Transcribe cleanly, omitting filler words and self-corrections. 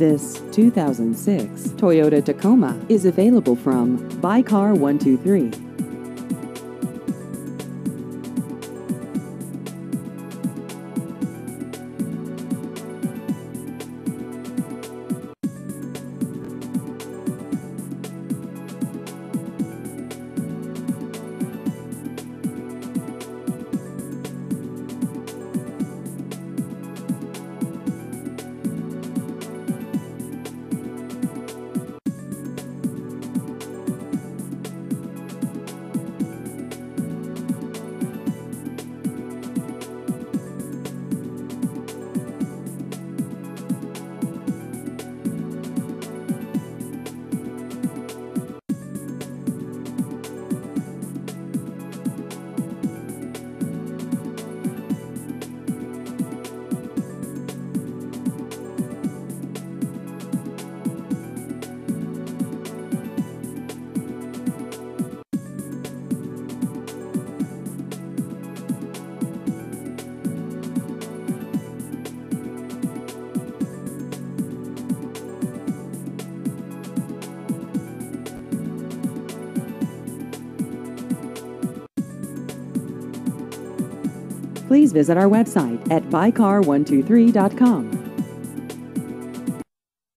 This 2006 Toyota Tacoma is available from Buy Car 123. Please visit our website at buycar123.com.